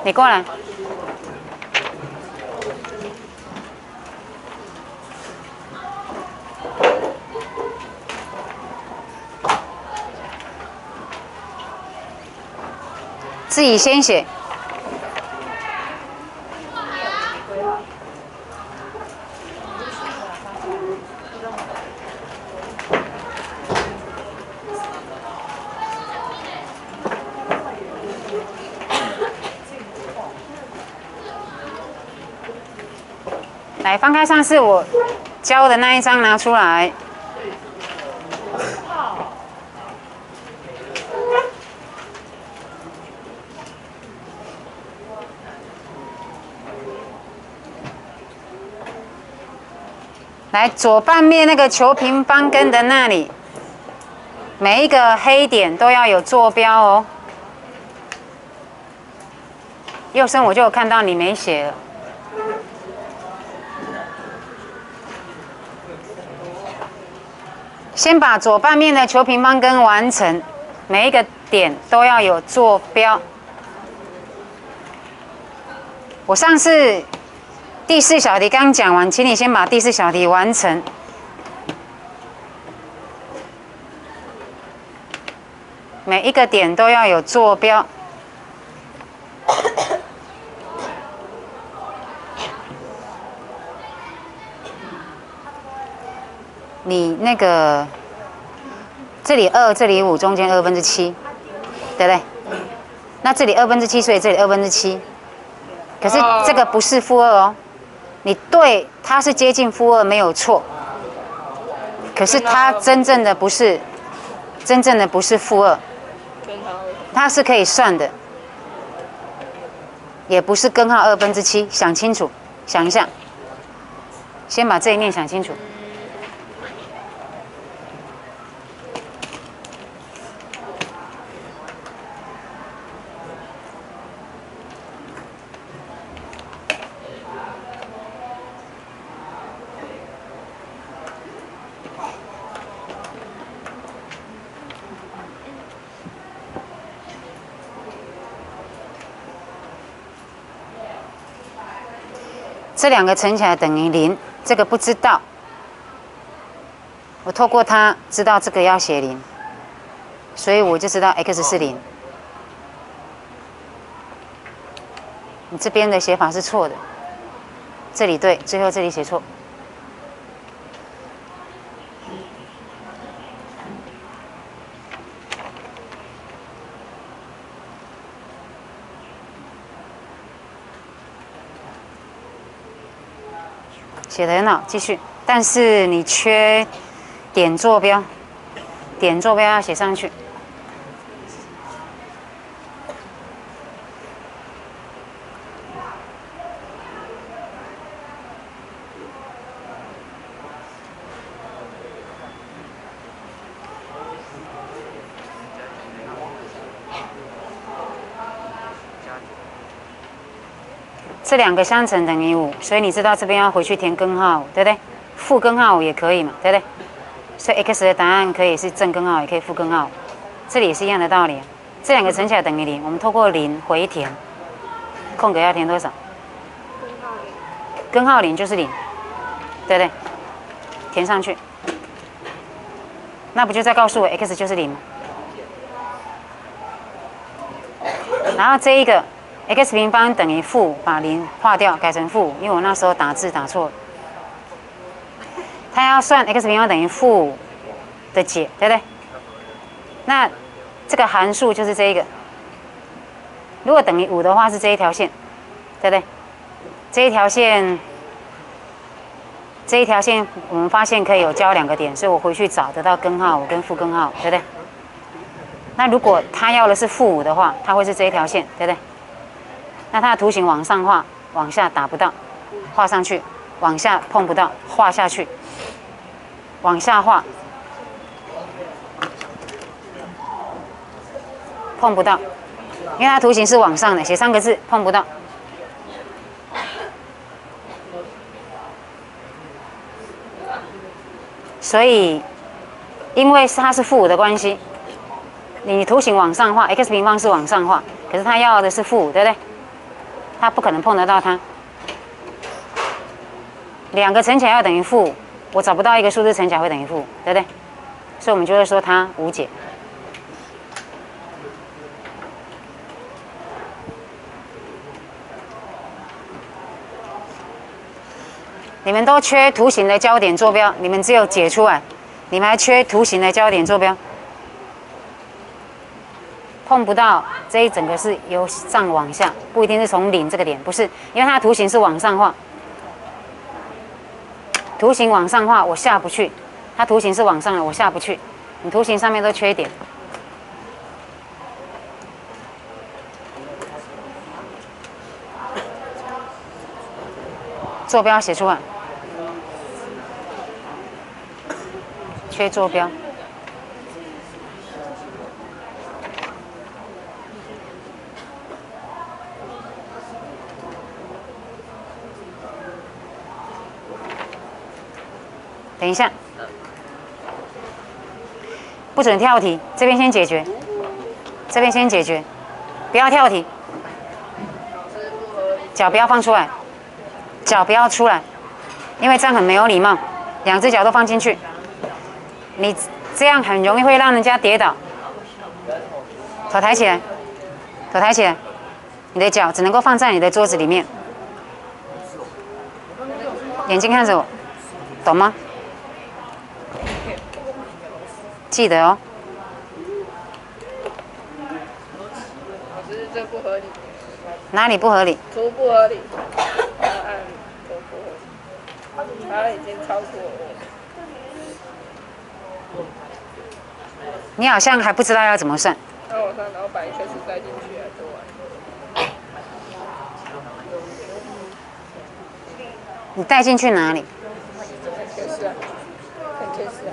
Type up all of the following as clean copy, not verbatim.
你过来。自己先写。来，翻开上次我教的那一张拿出来。来，左半面那个球平方根的那里，每一个黑点都要有坐标哦。右生我就有看到你没写了。先把左半面的球平方根完成，每一个点都要有坐标。我上次第4小题刚讲完，请你先把第4小题完成。每一个点都要有坐标。你那个这里2，这里5，中间7/2，对不对？那这里7/2，所以这里7/2。可是这个不是负2哦，你对它是接近负2没有错，可是它真正的不是负2，它是可以算的，也不是根号7/2，想清楚，想一下，先把这一面想清楚。这两个乘起来等于0，这个不知道。我透过它知道这个要写0，所以我就知道 x 是0。你这边的写法是错的，这里对，最后这里写错。写得很好，继续。但是你缺点坐标，点坐标要写上去。这两个相乘等于5，所以你知道这边要回去填根号5，对不对？负根号5也可以嘛，对不对？所以 x 的答案可以是正根号，也可以负根号5，这里也是一样的道理。这两个乘起来等于0，我们透过0回填，空格要填多少？根号0就是0，对不对？填上去，那不就在告诉我 x 就是0吗？然后这一个。x 平方等于负，把0划掉，改成负，因为我那时候打字打错了。他要算 x 平方等于负的解，对不对？那这个函数就是这一个。如果等于5的话，是这一条线，对不对？这一条线我们发现可以有交2个点，所以我回去找得到根号5跟负根号5，对不对？那如果他要的是负5的话，它会是这一条线，对不对？那它的图形往上画，往下打不到，画上去，往下碰不到，画下去，往下画，碰不到，因为它图形是往上的，写3个字碰不到。所以，因为它是负5的关系，你图形往上画 ，x 平方是往上画，可是它要的是负5，对不对？ 它不可能碰得到它。2个乘起来要等于负5，我找不到一个数字乘起来会等于负5，对不对？所以我们就会说它无解。你们都缺图形的焦点坐标，你们只有解出来，你们还缺图形的焦点坐标，碰不到这一整个是由上往下，不一定是从0这个点，不是，因为它的图形是往上画，图形往上画我下不去，它图形是往上的我下不去，你图形上面都缺点。坐标写出来。缺坐标，等一下，不准跳题，这边先解决，这边先解决，不要跳题，脚不要放出来，脚不要出来，因为这样很没有礼貌，2只脚都放进去。你这样很容易会让人家跌倒。头抬起来，头抬起来，你的脚只能够放在你的桌子里面。眼睛看着我，懂吗？记得哦。 老师，这不合理。 哪里不合理？ 图不合理。答案都不合理。它已经超过我。 你好像还不知道要怎么算。 那我上，然后把 x 带进去啊，就完。 你带进去哪里？ x 啊，看 x 啊。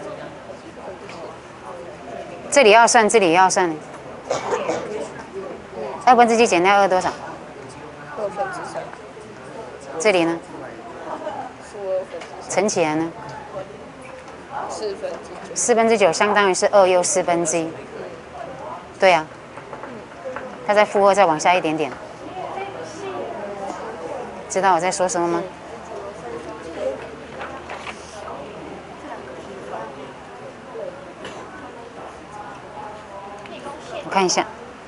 这里要算，这里也要算。2分之7减掉2多少 2/3。 这里呢？ 负2/4。 乘起来呢 9/4。 9/4相当于是2又1/4。对啊。它在负2再往下一点点。知道我在说什么吗？我看一下。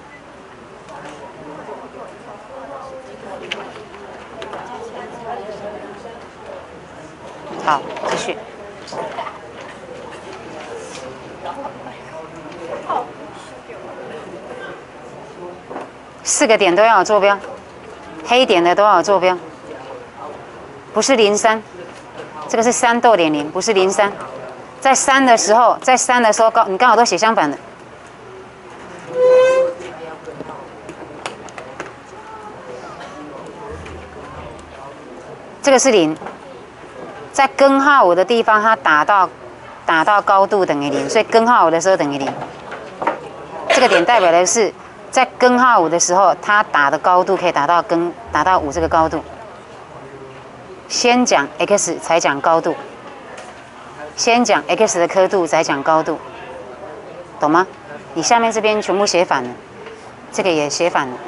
好，继续。4个点都要有坐标，黑点的都要有坐标，不是03，这个是3逗点0，不是03。在3的时候，你刚好都写相反的。这个是0，在根号5的地方，它打到高度等于0，所以根号5的时候等于0。这个点代表的是在根号5的时候，它打的高度可以达到5这个高度。先讲 x 才讲高度，先讲 x 的刻度才讲高度，懂吗？你下面这边全部写反了，这个也写反了。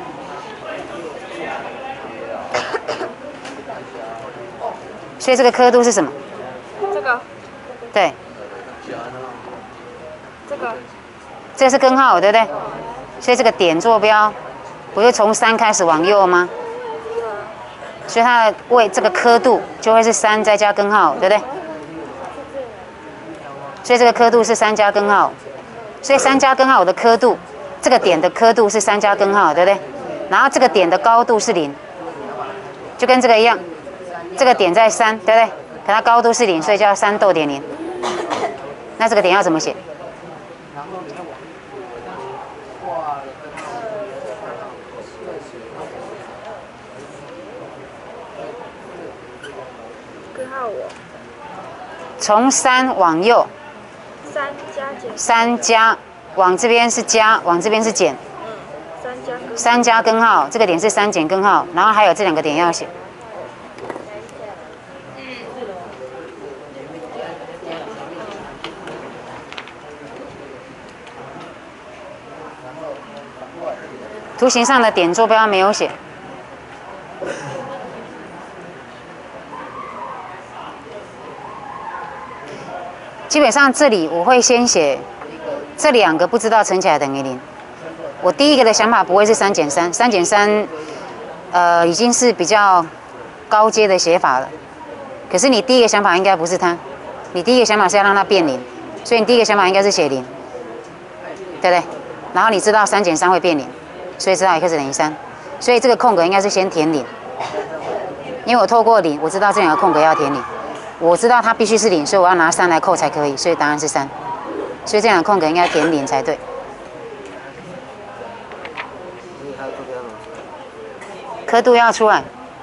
所以这个刻度是什么？ 这个。 对。 这个。 这个是根号，对不对？所以这个点坐标不是从3开始往右吗？所以它的这个刻度就会是3再加根号，对不对？所以这个刻度是3加根号，所以3加根号的刻度，这个点的刻度是3加根号，对不对？然后这个点的高度是0，就跟这个一样。这个点在3，对不对？可它高度是0，所以叫3逗点0。那这个点要怎么写？ 根号5。 从3往右。3加往这边是加，往这边是减。3加根号，这个点是3减根号，然后还有这2个点要写。图形上的点坐标没有写， 基本上这里我会先写这两个不知道乘起来等于0。我第一个的想法不会是3减3，3减3，已经是比较高阶的写法了。可是你第一个想法应该不是它，你第一个想法是要让它变0，所以你第一个想法应该是写0，对不对？然后你知道3减3会变0，所以知道 x 等于3，所以这个空格应该是先填0，因为我透过0，我知道这两个空格要填0，我知道它必须是0，所以我要拿3来扣才可以，所以答案是3，所以这两个空格应该填0才对。刻度要出来。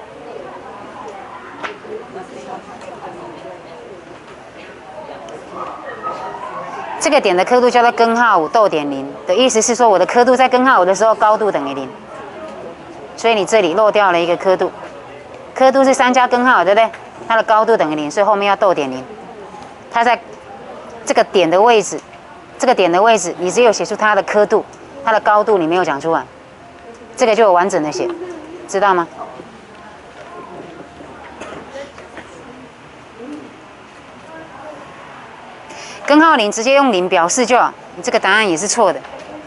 这个点的刻度叫做根号5逗点0的意思是说，我的刻度在根号5的时候高度等于0，所以你这里漏掉了一个刻度，刻度是3加根号，对不对？它的高度等于0，所以后面要逗点0。它在这个点的位置，这个点的位置，你只有写出它的刻度，它的高度你没有讲出来，这个就有完整的写，知道吗？根号0直接用0表示就好，你这个答案也是错的。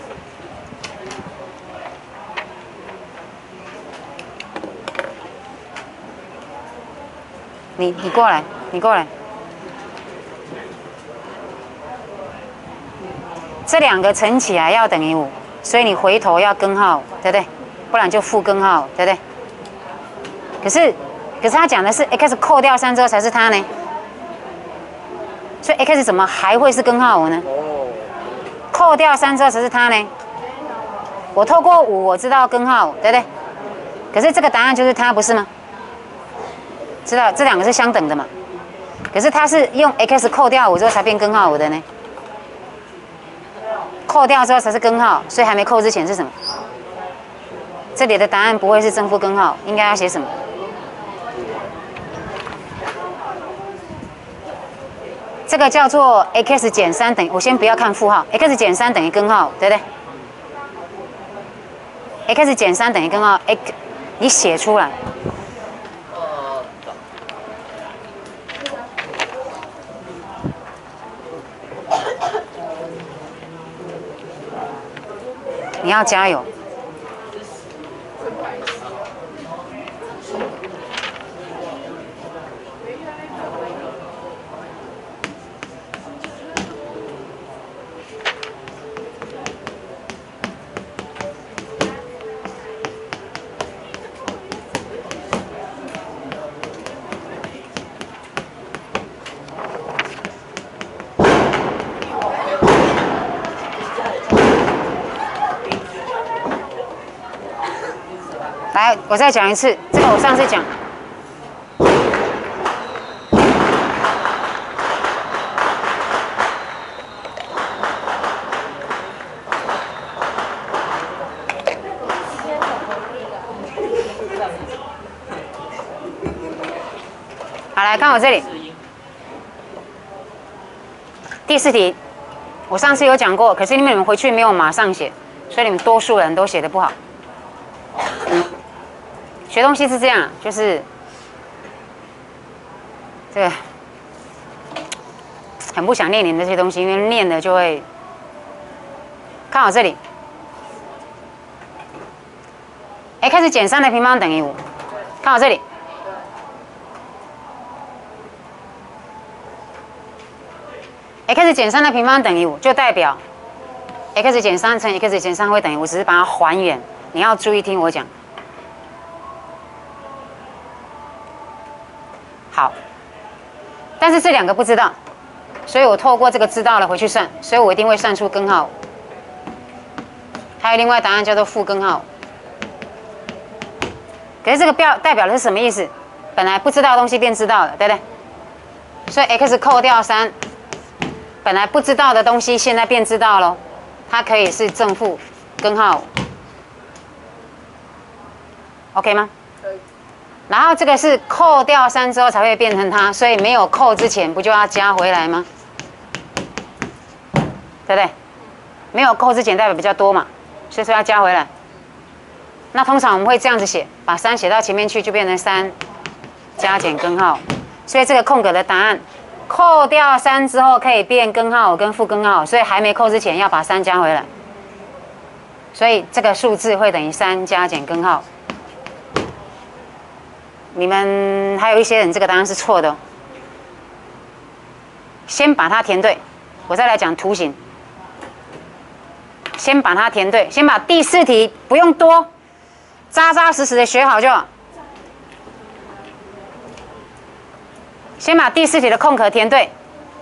你过来，你过来。这两个乘起来要等于5，所以你回头要根号，对不对？不然就负根号，对不对？可是他讲的是 x 扣掉3之后才是它呢，所以 x 怎么还会是根号5呢？扣掉3之后才是它呢。我透过5我知道根号5，对不对？可是这个答案就是它，不是吗？知道这两个是相等的嘛？可是它是用 x 扣掉5之后才变根号5的呢。扣掉之后才是根号，所以还没扣之前是什么？这里的答案不会是正负根号，应该要写什么？这个叫做 x 减3等于，我先不要看负号 ，x 减3等于根号，对不对 ？x 减3等于根号 x， 你写出来。你要加油。来，我再讲一次，这个我上次讲。好，来看我这里，第4题，我上次有讲过，可是你们回去没有马上写，所以你们多数人都写得不好。学东西是这样，就是这个很不想念你们这些东西，因为念了就会。看好这里 ，x 减3的平方等于5。看好这里 ，x 减3的平方等于5，就代表 x 减3乘 x 减3会等于5，只是把它还原。你要注意听我讲。好，但是这两个不知道，所以我透过这个知道了回去算，所以我一定会算出根号。还有另外答案叫做负根号。可是这个代表的是什么意思？本来不知道的东西变知道了，对不对？所以 x 扣掉3，本来不知道的东西现在变知道了，它可以是正负根号，OK 吗？然后这个是扣掉3之后才会变成它，所以没有扣之前不就要加回来吗？对不对？没有扣之前代表比较多嘛，所以说要加回来。那通常我们会这样子写，把3写到前面去，就变成3加减根号。所以这个空格的答案扣掉3之后可以变根号跟负根号，所以还没扣之前要把3加回来。所以这个数字会等于3加减根号。你们还有一些人这个答案是错的哦。先把它填对，我再来讲图形。先把它填对，先把第4题不用多，扎扎实实的学好就好。先把第4题的空格填对，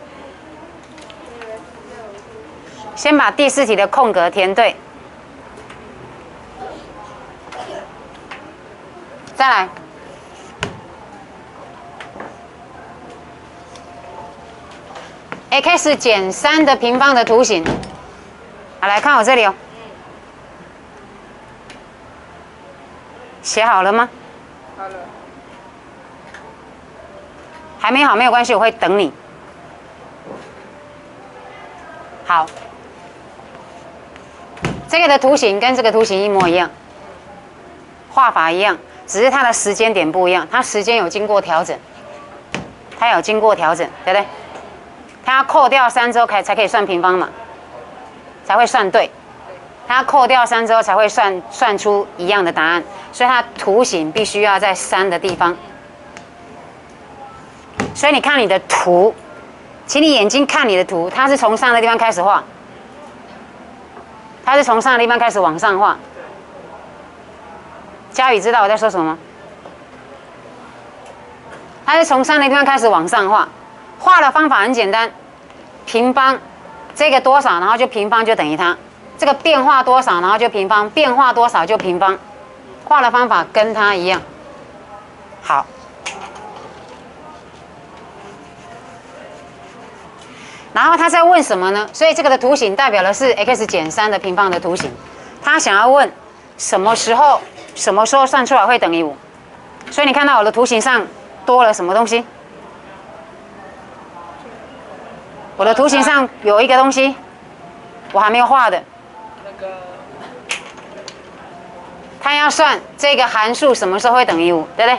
先把第4题的空格填对，再来。x 减3的平方的图形，好，来看我这里哦，写好了吗？ 好了。 还没好没有关系，我会等你。好，这个的图形跟这个图形一模一样，画法一样，只是它的时间点不一样，它时间有经过调整，它有经过调整，对不对？它要扣掉3之后才可以算平方嘛，才会算对。它要扣掉3之后才会算出一样的答案，所以它图形必须要在3的地方。所以你看你的图，请你眼睛看你的图，它是从上的地方开始画，它是从上的地方开始往上画。佳宇知道我在说什么吗？它是从上的地方开始往上画。画的方法很简单，平方这个多少，然后就平方就等于它，这个变化多少，然后就平方，变化多少就平方，画的方法跟它一样。好，然后他在问什么呢？所以这个的图形代表的是 x 减3的平方的图形，他想要问什么时候算出来会等于5，所以你看到我的图形上多了什么东西？我的图形上有一个东西，我还没有画的。 那个， 他要算这个函数什么时候会等于5，对不对？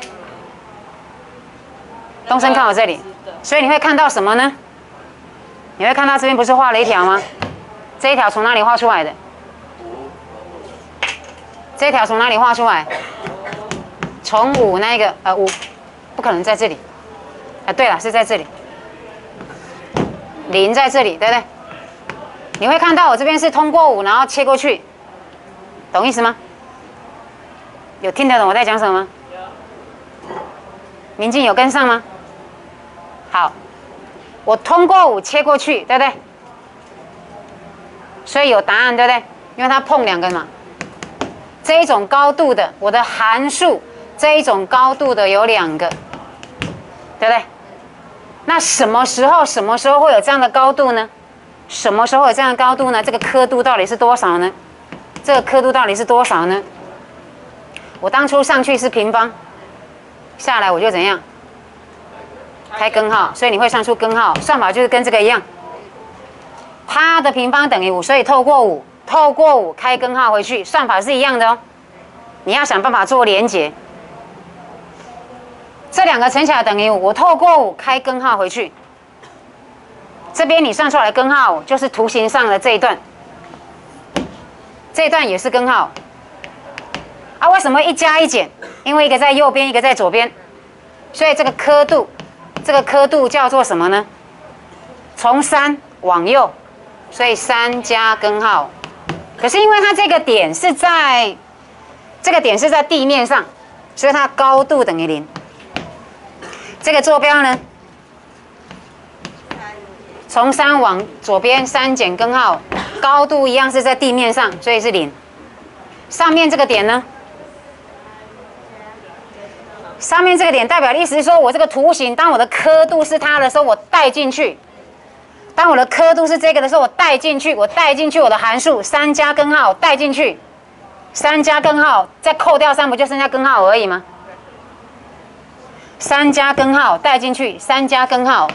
东升看我这里，所以你会看到什么呢？你会看到这边不是画了一条吗？这一条从哪里画出来的？这一条从哪里画出来？从5那个5，不可能在这里。对了，是在这里。0在这里，对不对？你会看到我这边是通过5，然后切过去，懂意思吗？有听得懂我在讲什么吗？明镜有跟上吗？好，我通过5切过去，对不对？所以有答案，对不对？因为它碰2个嘛。这一种高度的，我的函数这一种高度的有2个，对不对？那什么时候会有这样的高度呢？什么时候有这样的高度呢？这个刻度到底是多少呢？这个刻度到底是多少呢？我当初上去是平方，下来我就怎样？开根号，所以你会算出根号，算法就是跟这个一样。它的平方等于5，所以透过5开根号回去，算法是一样的哦。你要想办法做连结。这2个乘起来等于5，我透过5开根号回去，这边你算出来的根号就是图形上的这一段，这一段也是根号。啊，为什么一加一减？因为一个在右边，一个在左边，所以这个刻度叫做什么呢？从3往右，所以3加根号。可是因为它这个点是在地面上，所以它高度等于0。这个坐标呢，从3往左边3减根号，高度一样是在地面上，所以是0。上面这个点呢，上面这个点代表的意思是说，我这个图形，当我的刻度是它的时候，我带进去；当我的刻度是这个的时候，我带进去我的函数3加根号带进去，3加根号再扣掉3，不就剩下根号而已吗？3加根号带进去，3加根号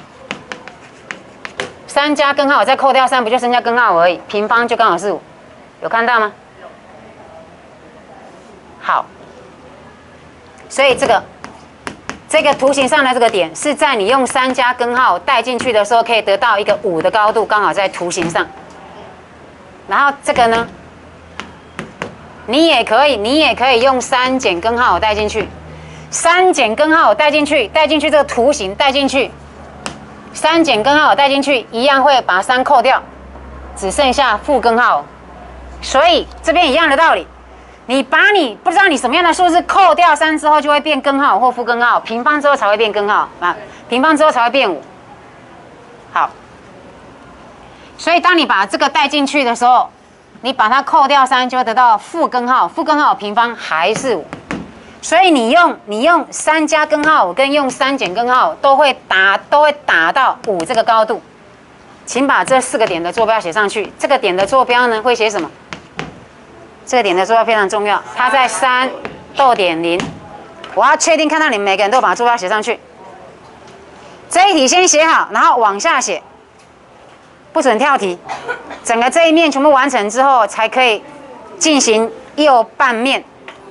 再扣掉3，不就剩下根号而已？平方就刚好是5，有看到吗？好，所以这这个图形上的这个点是在你用3加根号带进去的时候，可以得到一个5的高度，刚好在图形上。然后这个呢，你也可以用3减根号带进去，3减根号带进去这个图形带进去，3减根号带进去，一样会把3扣掉，只剩下负根号。所以这边一样的道理。你把你不知道你什么样的数字扣掉3之后，就会变根号或负根号，平方之后才会变根号啊，平方之后才会变5。好，所以当你把这个带进去的时候，你把它扣掉3，就会得到负根号，负根号平方还是5。所以你用3加根号跟用3减根号都会达到5这个高度。请把这4个点的坐标写上去。这个点的坐标呢会写什么？这个点的坐标非常重要，它在3.0。我要确定看到你们每个人都把坐标写上去。这一题先写好，然后往下写，不准跳题。整个这一面全部完成之后，才可以进行右半面。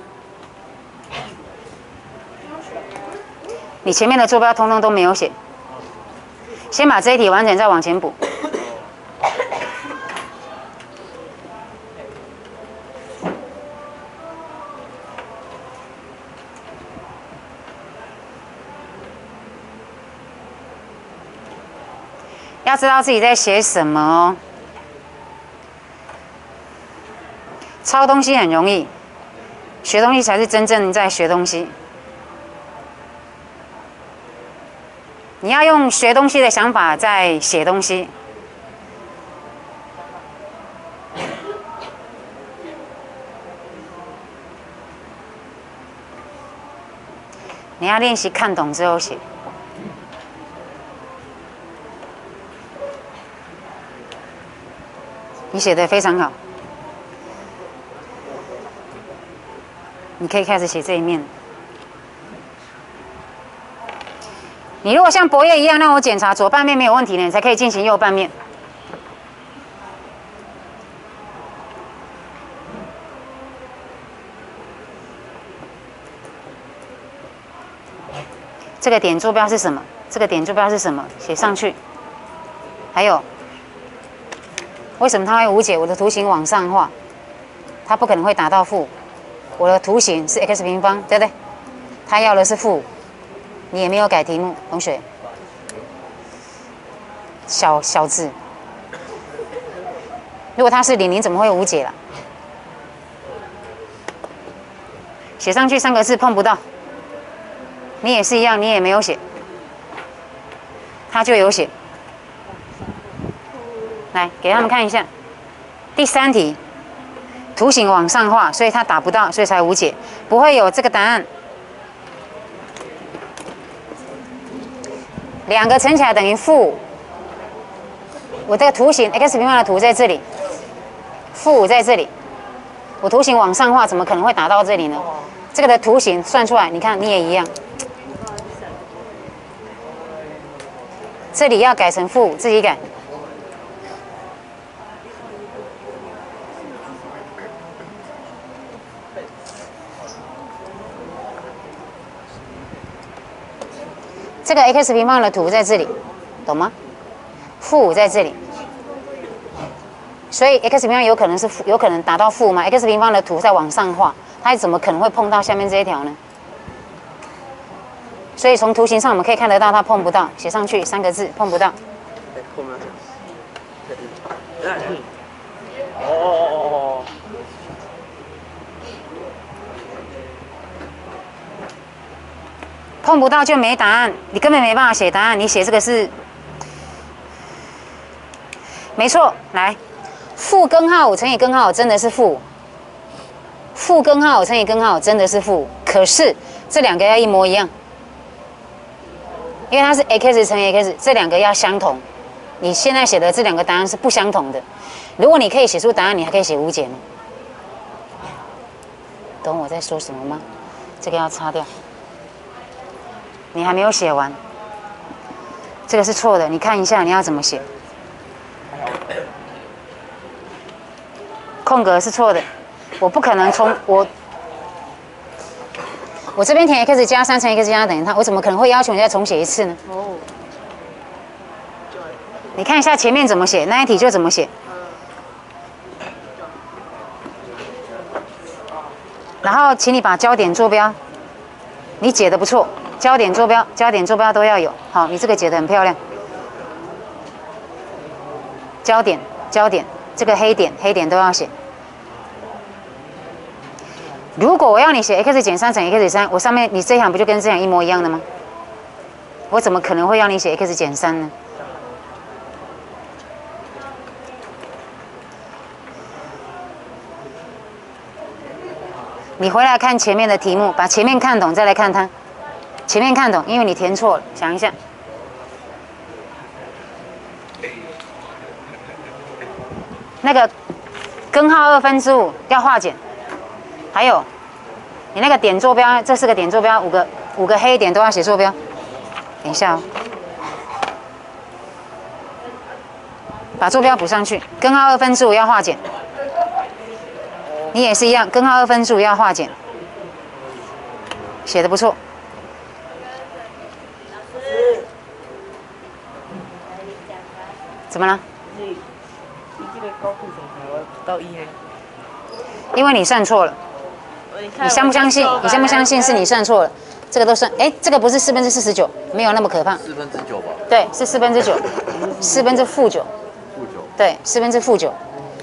你前面的坐标通通都没有写，先把这一题完成，再往前补。要知道自己在写什么哦。抄东西很容易，学东西才是真正在学东西。你要用学东西的想法在写东西。你要练习看懂之后写。你写得非常好，你可以开始写这一面。你如果像博业一样让我检查左半面没有问题呢，你才可以进行右半面。这个点坐标是什么？这个点坐标是什么？写上去。还有。为什么它会无解？我的图形往上画，它不可能会达到负。我的图形是 x 平方，对不对？它要的是负，你也没有改题目，同学。小字，如果它是0，你怎么会无解了？写上去3个字碰不到，你也是一样，你也没有写，它就有写。来，给他们看一下，第3题，图形往上画，所以它打不到，所以才无解，不会有这个答案。2个乘起来等于负，我这个图形 x 平方的图在这里，负5在这里，我图形往上画，怎么可能会打到这里呢？这个的图形算出来，你看你也一样，这里要改成负5，自己改。这个 x 平方的图在这里，懂吗？负5在这里，所以 x 平方有可能是有可能达到负吗 ？x 平方的图在往上画，它怎么可能会碰到下面这一条呢？所以从图形上我们可以看得到它碰不到，写上去3个字碰不到。 哦。 碰不到就没答案，你根本没办法写答案。你写这个是没错。来，负根号5乘以根号5真的是负5，负根号5乘以根号5真的是负5。可是这2个要一模一样，因为它是 x 乘以 x， 这2个要相同。你现在写的这2个答案是不相同的。如果你可以写出答案，你还可以写无解吗？懂我在说什么吗？这个要擦掉。你还没有写完，这个是错的。你看一下你要怎么写，空格是错的。我不可能从我这边填 x 加3乘 x 加等于它，我怎么可能会要求你再重写一次呢？ 哦。 你看一下前面怎么写，那一题就怎么写。然后，请你把焦点坐标，你解的不错，焦点坐标都要有。好，你这个解的很漂亮。焦点，这个黑点都要写。如果我要你写 x 减3乘 x 3，我上面你这一行不就跟这样一模一样的吗？我怎么可能会让你写 x 减3呢？你回来看前面的题目，把前面看懂再来看它。前面看懂，因为你填错了，想一下。那个根号5/2要化简，还有你那个点坐标，这4个点坐标，5个黑点都要写坐标。等一下哦，把坐标补上去，根号5/2要化简。你也是一样，根号5/2要化简，写的不错。怎么了？因为你算错了。你相不相信？你相不相信是你算错了？这个都算，哎，这个不是49/49，没有那么可怕。 9/4吧？ 对，是9/4/-9。对，9/4。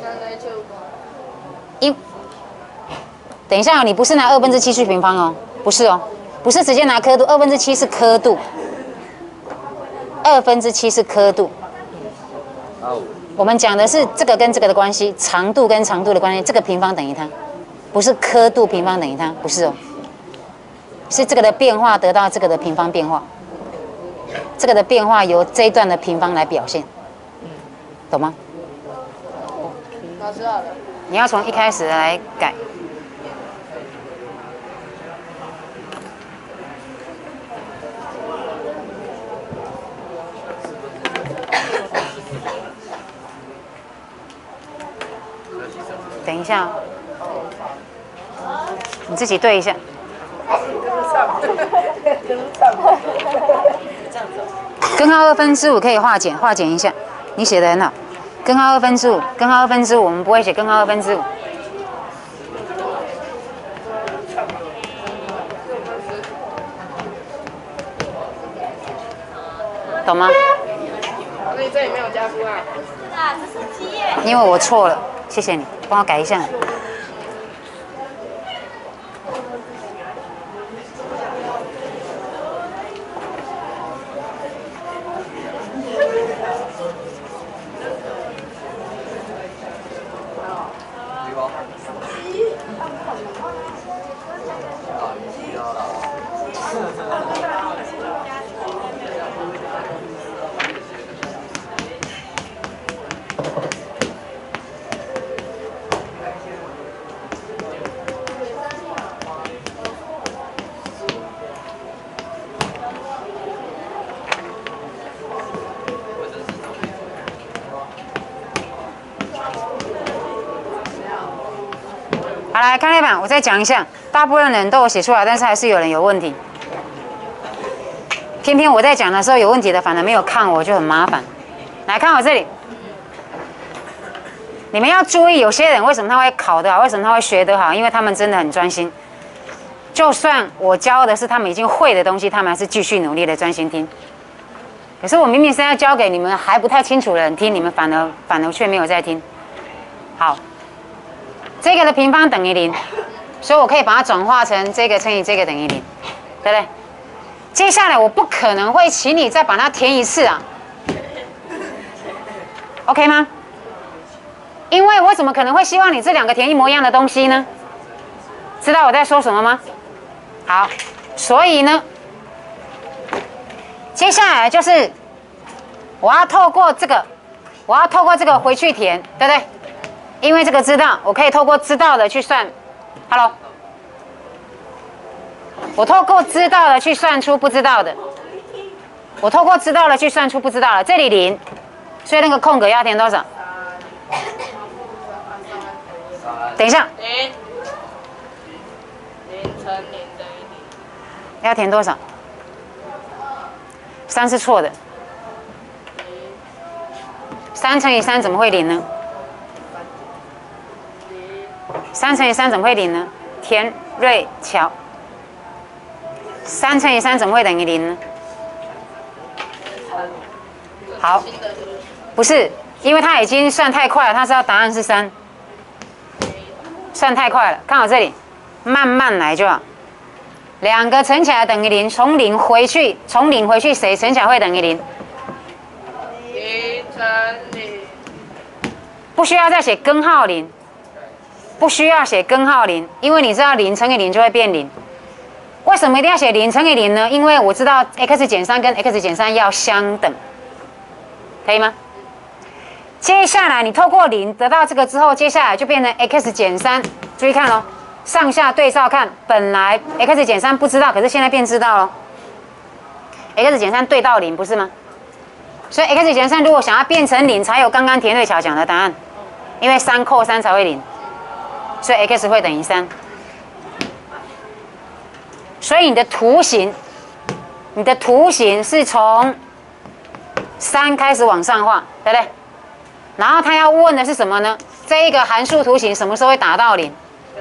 等一下哦，你不是拿7/2去平方哦，不是哦，不是直接拿刻度，7/2是刻度，7/2是刻度。我们讲的是这个跟这个的关系，长度跟长度的关系，这个平方等于它，不是刻度平方等于它，不是哦，是这个的变化得到这个的平方变化，这个的变化由这一段的平方来表现，懂吗？ 老师好了。 你要从一开始来改。等一下，你自己对一下。根号5/2可以化简一下，你写得很好。根号5/2，我们不会写根号5/2。懂吗？ 那你这里没有加夫啊？ 是的，这是鸡耶。 因为我错了，谢谢你，帮我改一下。好，来看黑板，我再讲一下，大部分人都有写出来，但是还是有人有问题。偏偏我在讲的时候有问题的，反而没有看我，就很麻烦。来看我这里，你们要注意，有些人为什么他会考得好，为什么他会学得好，因为他们真的很专心。就算我教的是他们已经会的东西，他们还是继续努力的专心听。可是我明明是要教给你们还不太清楚的人听，你们反而却没有在听。好。这个的平方等于0，所以我可以把它转化成这个乘以这个等于0，对不对？接下来我不可能会请你再把它填一次啊 ，OK 吗？因为我怎么可能会希望你这2个填一模一样的东西呢？知道我在说什么吗？好，所以呢，接下来就是我要透过这个回去填，对不对？因为这个知道，我可以透过知道的去算 ，Hello， 我透过知道的去算出不知道的，我透过知道的去算出不知道的，这里0，所以那个空格要填多少？等一下 0乘0等于0。 要填多少？3是错的。3乘以3怎么会0呢？3乘以3怎么会0呢？田瑞桥。3乘以3怎么会等于0呢？好，不是，因为他已经算太快了，他知道答案是3，算太快了。看我这里，慢慢来就好。2个乘起来等于0，从0回去，谁乘起来会等于0？ 0乘0， 不需要再写根号0，不需要写根号0，因为你知道0乘以0就会变0。为什么一定要写0乘以0呢？因为我知道 x 减3跟 x 减3要相等，可以吗？接下来你透过0得到这个之后，接下来就变成 x 减3。注意看哦，上下对照看，本来 x 减3不知道，可是现在变知道了。x 减3对到0不是吗？所以 x 减3如果想要变成0，才有刚刚田瑞巧讲的答案，因为3扣3才会0，所以 x 会等于3。所以你的图形是从3开始往上画，对不对？然后他要问的是什么呢？这一个函数图形什么时候会达到0？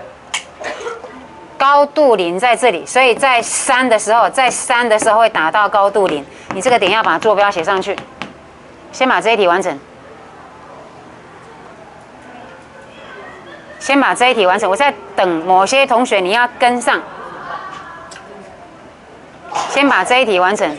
高度0在这里，所以在3的时候会达到高度0。你这个点要把坐标写上去，先把这一题完成。我在等某些同学，你要跟上。先把这一题完成。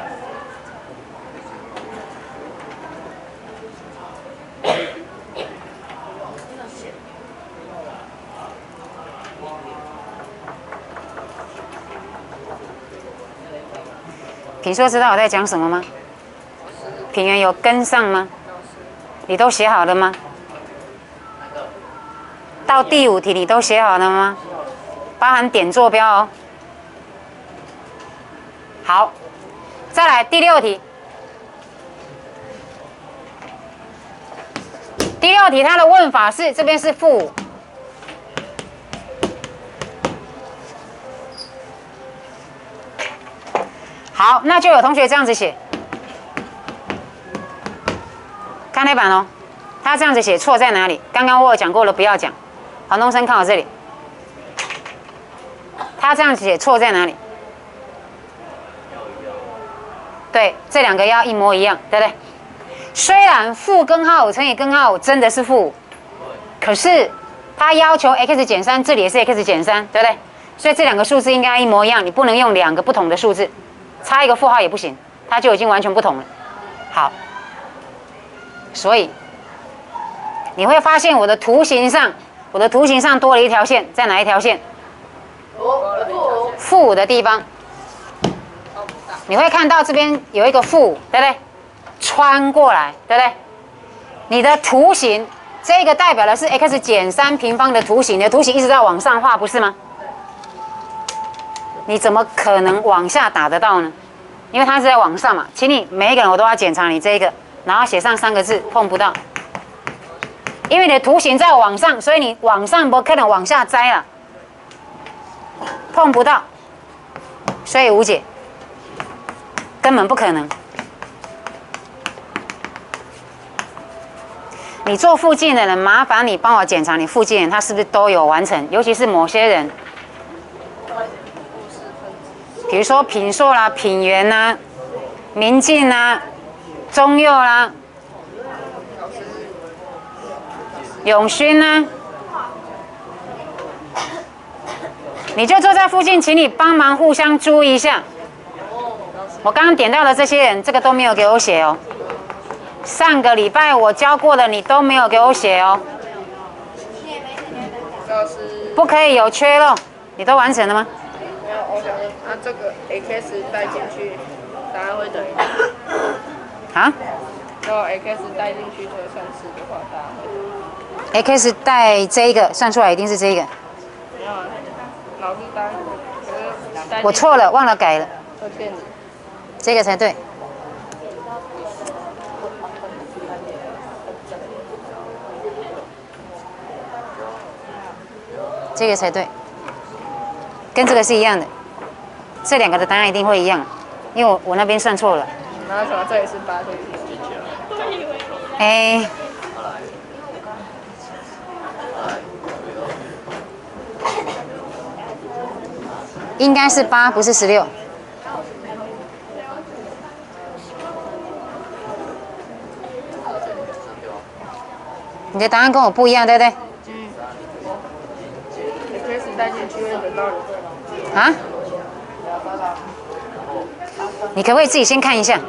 品说知道我在讲什么吗？品源有跟上吗？你都写好了吗？到第5题你都写好了吗？包含点坐标哦。好，再来第6题。第6题它的问法是，这边是负5。好，那就有同学这样子写，看黑板哦。他这样子写错在哪里？刚刚我有讲过了，不要讲。黄东升看我这里，他这样子写错在哪里？对，这2个要一模一样，对不对？虽然负根号5乘以根号5真的是负5，可是他要求 x 减3，这里也是 x 减3，对不对？所以这2个数字应该一模一样，你不能用2个不同的数字，差一个负号也不行，它就已经完全不同了。好，所以你会发现我的图形上多了一条线，在哪一条线？负5的地方。你会看到这边有一个负5，对不对？穿过来，对不对？你的图形这个代表的是 x 减3平方的图形，你的图形一直在往上画，不是吗？你怎么可能往下打得到呢？因为它是在往上嘛。请你每一个人我都要检查你这个，然后写上3个字，碰不到。因为你的图形在往上，所以你往上不可能往下摘了，碰不到，所以无解。根本不可能。你做附近的人，麻烦你帮我检查你附近人他是不是都有完成，尤其是某些人，比如说品硕啦、品源啦、明进啦、中佑啦、永勋啦，你就坐在附近，请你帮忙互相注意一下。我刚刚点到的这些人，这个都没有给我写哦。上个礼拜我教过的，你都没有给我写哦。 老师， 不可以有缺漏。你都完成了吗？ 没有，我想说，这个 x 带进去，答案会等于啊？ 如果 x 带进去就算是的话，答案会等于 x 带这一个算出来一定是这个。 没有啊，老师答案可是我错了，忘了改了。 会骗你。 这个才对。这个才对，跟这个是一样的。 这两个的答案一定会一样，因为我那边算错了。 然后什么？这也是8对不对？ 哎，应该是8，不是16。你的答案跟我不一样，对不对？ 你开始带进去会得到的。 啊？你可不可以自己先看一下？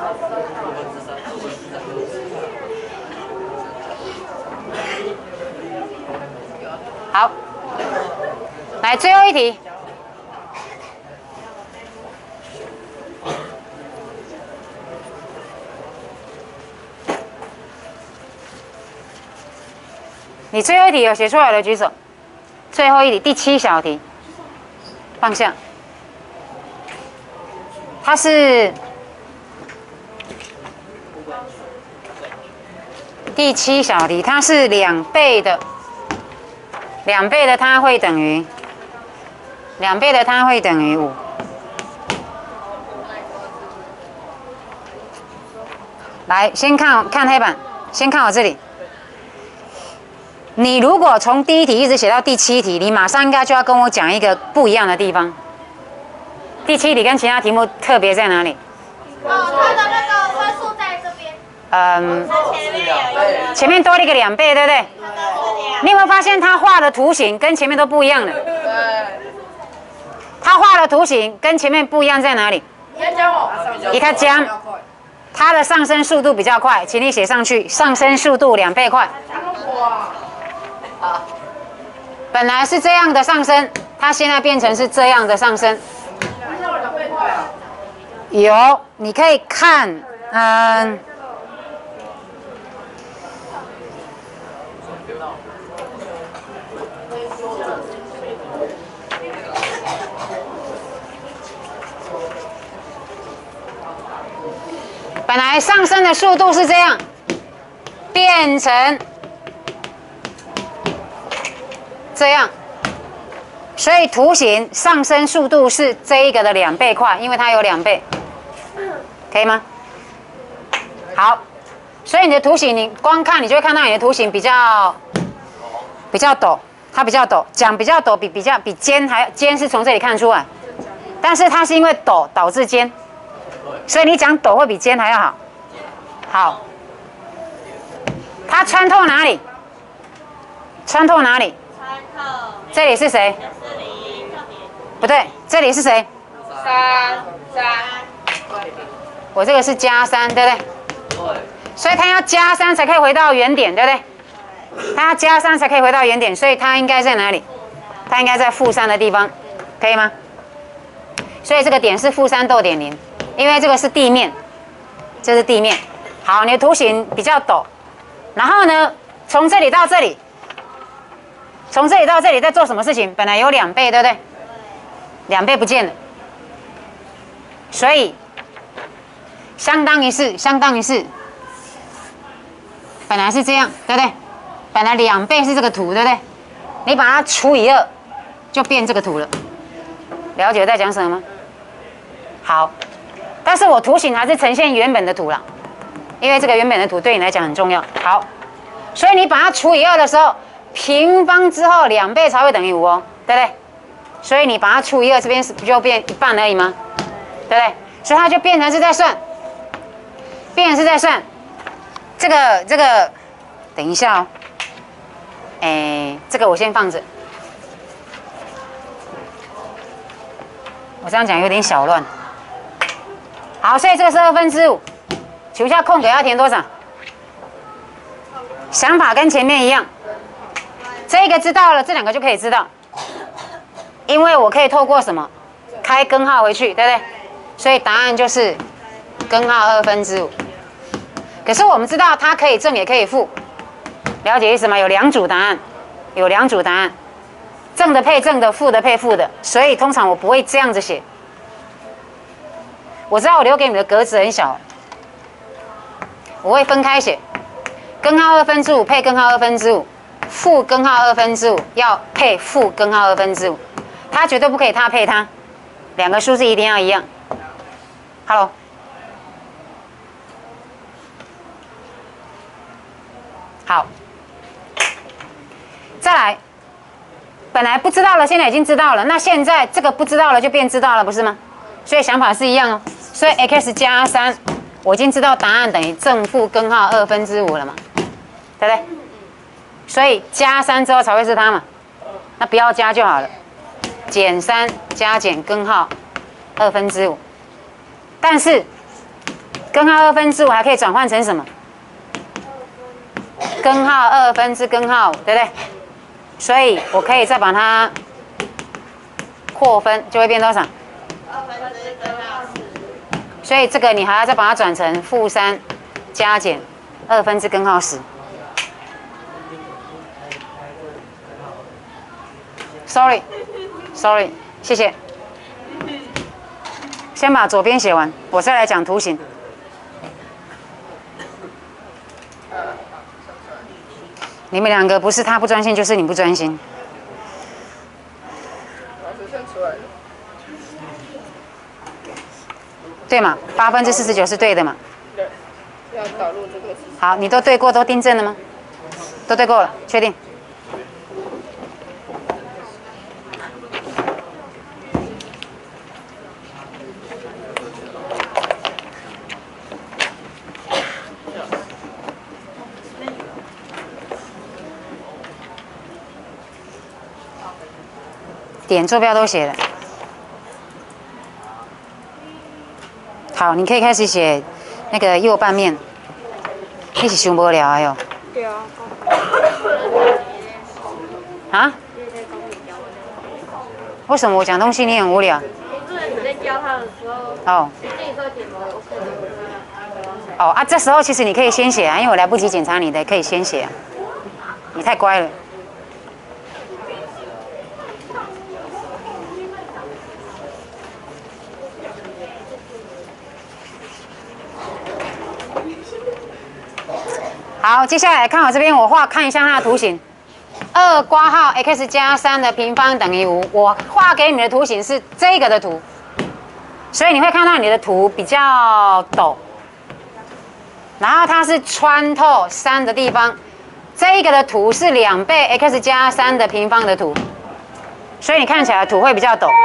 好，来最后一题。你最后一题有写出来的举手。最后一题，第7小题，放下。它是第7小题，它是2倍的，2倍的它会等于2倍的它会等于5。来，先看黑板，先看我这里。你如果从第1题一直写到第7题，你马上应该就要跟我讲一个不一样的地方。第7题跟其他题目特别在哪里？ 哦，它的那个分数在这边。它前面有一个。 前面多了一个2倍，对不对？你有没有发现它画的图形跟前面都不一样的？它画的图形跟前面不一样在哪里？一看将，它的上升速度比较快，请你写上去，上升速度2倍快。本来是这样的上升，它现在变成是这样的上升。有，你可以看，本来上升的速度是这样，变成这样，所以图形上升速度是这一个的2倍快，因为它有2倍，可以吗？好，所以你的图形你光看你就会看到你的图形比较陡，它比较陡，讲比较陡比尖还尖是从这里看出来，但是它是因为陡导致尖，所以你讲陡会比尖还要好。好，它穿透哪里？穿透哪里？这里是谁？不对，这里是谁 ？3。 我这个是+3，对不对？所以它要+3才可以回到原点，对不对？它要+3才可以回到原点，所以它应该在哪里？它应该在-3的地方，可以吗？所以这个点是-3逗点0，因为这个是地面，这是地面。好，你的图形比较陡，然后呢，从这里到这里。从这里到这里在做什么事情？本来有2倍，对不对？2倍不见了，所以相当于是，本来是这样，对不对？本来2倍是这个图，对不对？你把它除以2，就变这个图了。了解我在讲什么吗？好，但是我图形还是呈现原本的图啦，因为这个原本的图对你来讲很重要。好，所以你把它除以2的时候。平方之后2倍才会等于5哦，对不对？所以你把它除以2，这边不就变1半而已吗？对不对？所以它就变成是在算，这个，等一下哦，这个我先放着，我这样讲有点小乱。好，所以这个是5/2，请问一下空格要填多少？想法跟前面一样。这个知道了，这2个就可以知道，因为我可以透过什么开根号回去，对不对？所以答案就是根号2/5。可是我们知道它可以正也可以负，了解意思吗？有2组答案，正的配正的，负的配负的，所以通常我不会这样子写。我知道我留给你们的格子很小，我会分开写，根号5/2配根号5/2。负根号2/5要配负根号2/5，它绝对不可以它配它， 两个数字一定要一样。Hello。好，再来，本来不知道了，现在已经知道了，那现在这个不知道了就变知道了，不是吗？所以想法是一样哦。所以 x 加3，我已经知道答案等于正负根号5/2了嘛，对不对？所以加3之后才会是它嘛，那不要加就好了。减3加减根号5/2，但是根号5/2还可以转换成什么？根号2根号5，对不对？所以我可以再把它扩分，就会变多少？所以这个你还要再把它转成-3加减根号10。Sorry， 谢谢。先把左边写完，我再来讲图形。你们两个不是他不专心，就是你不专心。 老师算出来了。 对嘛？49%是对的嘛？ 对，要导入这个。 好，你都对过，都订正了吗？都对过了，确定。点坐标都写了。好，你可以开始写那个右半面。你是想无聊的哟？ 对啊。 啊？为什么我讲东西你很无聊？ 你在教他的时候， 哦。 你自己做解剖， 哦啊，这时候其实你可以先写啊，因为我来不及检查你的，可以先写啊。你太乖了。好，接下来看我这边，我看一下它的图形。2×x 加3的平方等于5。我画给你的图形是这个的图，所以你会看到你的图比较陡，然后它是穿透3的地方。这个的图是2倍 x 加3的平方的图，所以你看起来图会比较陡。